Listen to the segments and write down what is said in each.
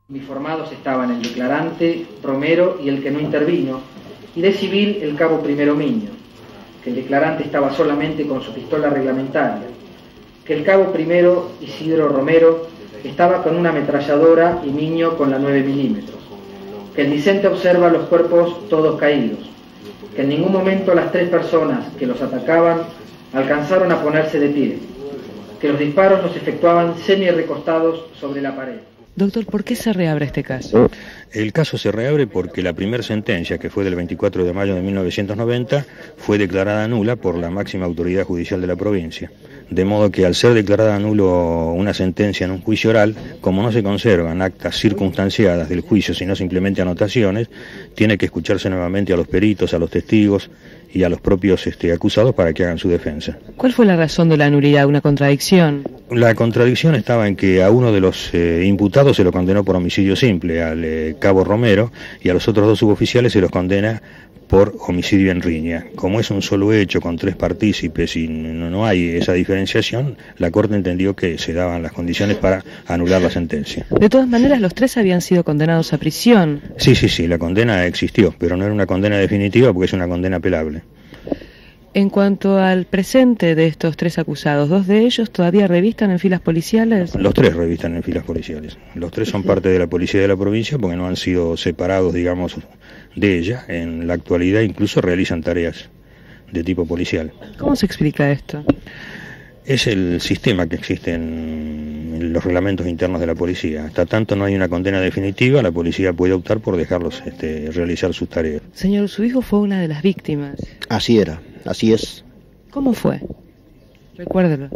Uniformados estaban el declarante, Romero y el que no intervino, y de civil el cabo Primero Miño, que el declarante estaba solamente con su pistola reglamentaria, que el cabo Primero, Isidro Romero, estaba con una ametralladora y Miño con la 9 milímetros, que el Vicente observa los cuerpos todos caídos, que en ningún momento las 3 personas que los atacaban alcanzaron a ponerse de pie, que los disparos los efectuaban semi-recostados sobre la pared. Doctor, ¿por qué se reabre este caso? El caso se reabre porque la primera sentencia, que fue del 24 de mayo de 1990, fue declarada nula por la máxima autoridad judicial de la provincia. De modo que al ser declarada nulo una sentencia en un juicio oral, como no se conservan actas circunstanciadas del juicio, sino simplemente anotaciones, tiene que escucharse nuevamente a los peritos, a los testigos y a los propios acusados para que hagan su defensa. ¿Cuál fue la razón de la nulidad? ¿Una contradicción? La contradicción estaba en que a uno de los imputados se lo condenó por homicidio simple, al cabo Romero, y a los otros 2 suboficiales se los condena por homicidio en riña. Como es un solo hecho con 3 partícipes y no hay esa diferenciación, la Corte entendió que se daban las condiciones para anular la sentencia. De todas maneras, los 3 habían sido condenados a prisión. Sí, la condena existió, pero no era una condena definitiva porque es una condena apelable. En cuanto al presente de estos 3 acusados, 2 de ellos todavía revistan en filas policiales. Los 3 revistan en filas policiales. Los 3 son parte de la policía de la provincia porque no han sido separados, digamos, de ella. En la actualidad incluso realizan tareas de tipo policial. ¿Cómo se explica esto? Es el sistema que existe en los reglamentos internos de la policía. Hasta tanto no hay una condena definitiva, la policía puede optar por dejarlos realizar sus tareas. Señor, su hijo fue una de las víctimas. Así era, así es. ¿Cómo fue? Recuérdelo.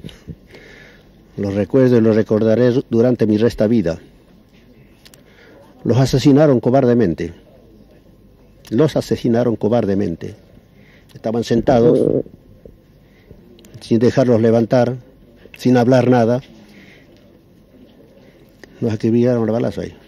Lo recuerdo y lo recordaré durante mi resta vida. Los asesinaron cobardemente. Estaban sentados, sin dejarlos levantar, sin hablar nada. Nos acribillaron a balazo ahí.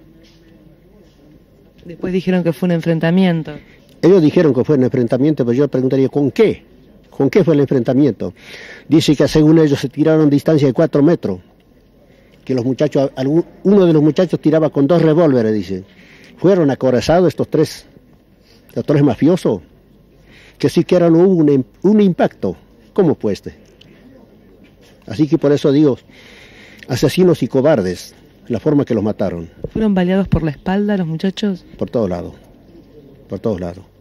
Después dijeron que fue un enfrentamiento. Ellos dijeron que fue un enfrentamiento, pero yo preguntaría, ¿con qué? ¿Con qué fue el enfrentamiento? Dice que según ellos se tiraron a distancia de 4 metros. Que los muchachos, uno de los muchachos tiraba con 2 revólveres, dice. Fueron acorazados estos 3 mafiosos. Que siquiera no hubo un impacto. ¿Cómo fue este? Así que por eso digo, asesinos y cobardes, la forma que los mataron. ¿Fueron baleados por la espalda los muchachos? Por todos lados, por todos lados.